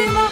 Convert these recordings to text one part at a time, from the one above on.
السينما.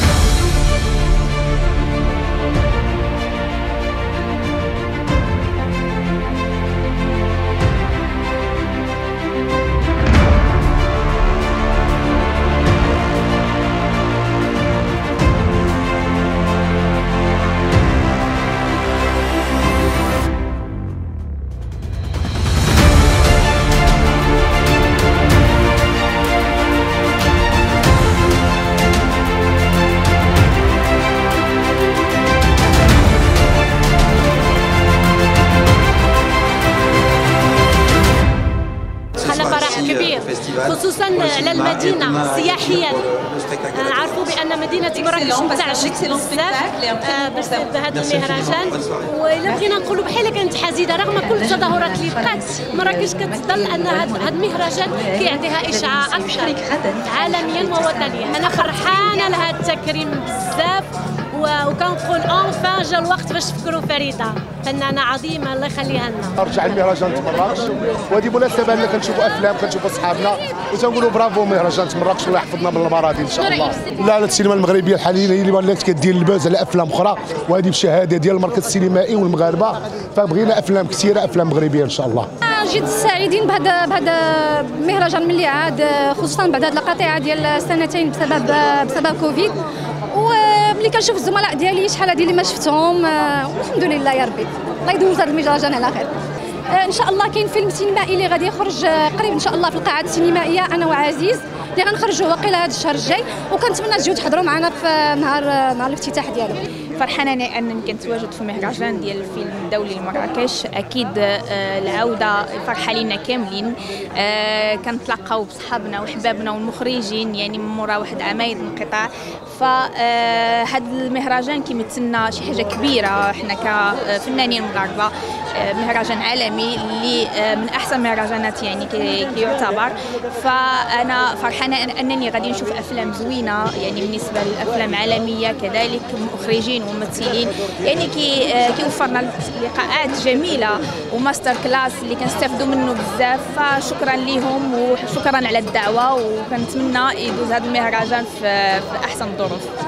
كبير خصوصا على المدينه سياحيا. نعرفوا بان مدينه مراكش انتعشت بزاف بهذا المهرجان، والا بغينا نقولوا بحال كانت حزينه رغم كل التظاهرات اللي بقات. مراكش كتظل ان هذا المهرجان كيعطيها اشعاع اكثر عالميا ووطنيا. انا فرحانه لهذا التكريم بزاف، وكنقول اونفان جا الوقت باش تفكروا فريده فنانه عظيمه الله يخليها لنا. رجع المهرجان مراكش، وهذه مناسبه ان كنشوفوا افلام كنشوفوا صحابنا وتنقولوا برافو مهرجان مراكش الله يحفظنا من المرض ان شاء الله. لا السينما المغربيه الحاليه هي اللي ولات كدير البوز على افلام اخرى، وهذه بشهاده ديال المركز السينمائي والمغاربه، فبغينا افلام كثيره افلام مغربيه ان شاء الله. جد سعيدين بهذا المهرجان ملي عاد، خصوصا بعد هذه القطيعه ديال السنتين بسبب كوفيد. وملي كنشوف الزملاء ديالي شحال هادي اللي ما شفتهم، والحمد لله يا ربي الله يدوز هذا المهرجان على خير. ان شاء الله كاين فيلم سينمائي اللي غادي يخرج قريب ان شاء الله في القاعات السينمائيه انا وعزيز، اللي غنخرجوه واقيلا هذا الشهر الجاي، وكنتمنى تجيو تحضروا معنا في نهار الافتتاح ديالو. فرحانه انا انني كنتواجد في مهرجان ديال الفيلم الدولي لمراكش. اكيد العوده فرحه لينا كاملين، كنتلاقاو بصحابنا وحبابنا والمخرجين يعني من مورا واحد عامين انقطاع. فهذا المهرجان كيمثلنا شي حاجه كبيره حنا كفنانين مغاربه، مهرجان عالمي اللي من احسن مهرجانات يعني كيعتبر. فانا فرحانه انني غادي نشوف افلام زوينه يعني بالنسبه للافلام عالميه، كذلك مخرجين وممثلين يعني كيوفرنا لقاءات جميله وماستر كلاس اللي كنستافدوا منه بزاف. فشكرا لهم وشكرا على الدعوه، وكنتمنى يدوز هذا المهرجان في احسن الظروف.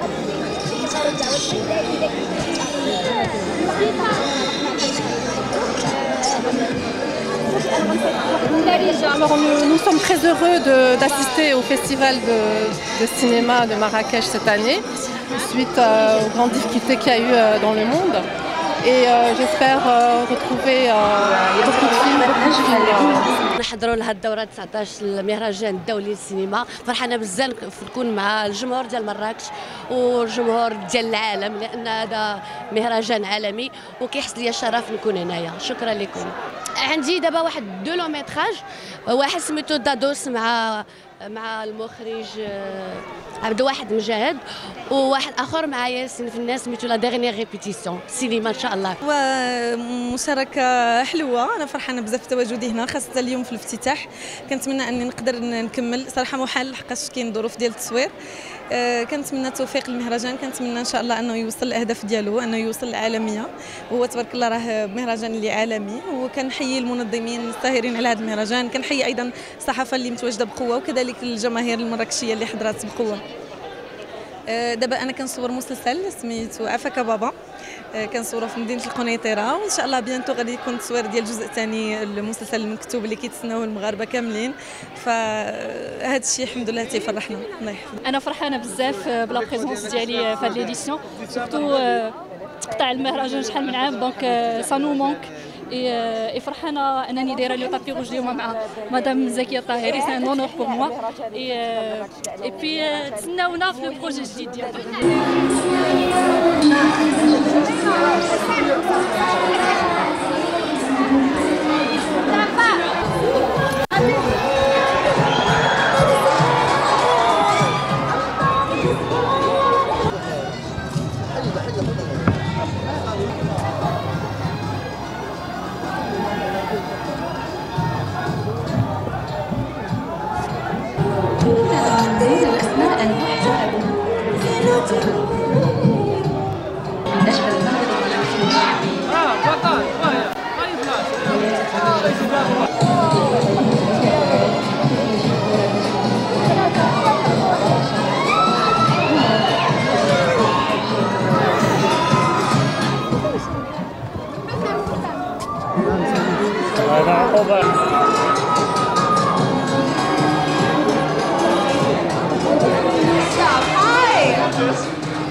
Alors nous sommes très heureux d'assister au festival de cinéma de Marrakech cette année, suite aux grandes difficultés qu'il y a eu dans le monde. Et j'espère retrouver beaucoup de films. نحضروا لهذه الدوره 19 المهرجان الدولي للسينما. فرحانه بزاف نكون مع الجمهور ديال مراكش والجمهور ديال العالم، لان هذا مهرجان عالمي وكيحس لي الشرف نكون هنايا. شكرا لكم. عندي دابا واحد دو لو ميتراج، واحد سميتو دادوس مع المخرج عبد الواحد مجاهد، وواحد اخر مع ياسين في الناس سميتو لا ديرنيير ريبيتيسيون سينما ان شاء الله. ومشاركه حلوه، انا فرحانه بزاف بتواجدي هنا خاصه اليوم في الافتتاح. كنتمنى اني نقدر نكمل، صراحه محال لحقاش كاين ظروف ديال التصوير. كنتمنى التوفيق للمهرجان، كنتمنى ان شاء الله انه يوصل الاهداف ديالو، انه يوصل العالميه. هو تبارك الله راه مهرجان اللي عالمي، وكنحيي المنظمين الساهرين على هذا المهرجان. كنحيي ايضا الصحافه اللي متواجده بقوه، وكذلك الجماهير المراكشيه اللي حضرات بقوه. دابا انا كنصور مسلسل سميتو عفاك بابا، كنصوروا في مدينه القنيطره، وان شاء الله بيانتو غادي يكون التصوير ديال الجزء الثاني المسلسل المكتوب اللي كيتسناوه المغاربه كاملين. فهذا الشيء الحمد لله تيفرحنا. الله يحفظك. انا فرحانه بزاف بلا بريزونس ديالي في هذه ليديسيون، سورتو تقطع المهرجان شحال من عام، دونك سا نو مونك. اي فرحانه انني دايره لو طابي روج اليوم مع مدام زكيه الطاهري، سي ان اونور بور موا. اي بي تسناونا في لو بروجي الجديد ديالنا.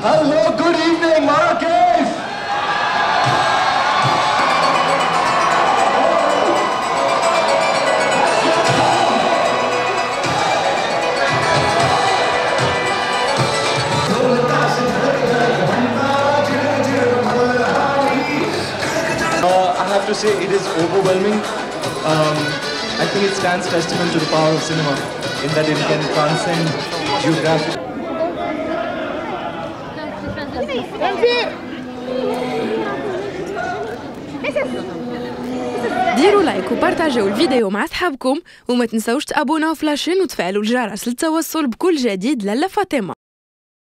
Hello, good evening, Marrakech. I have to say it is overwhelming. I think it stands testament to the power of cinema in that it can transcend geography. ديروا لايك وبارتاجيو الفيديو مع اصحابكم وما تنسوش تابوناو في لاشين وتفعلوا الجرس للتوصل بكل جديد. لاله فاطمه.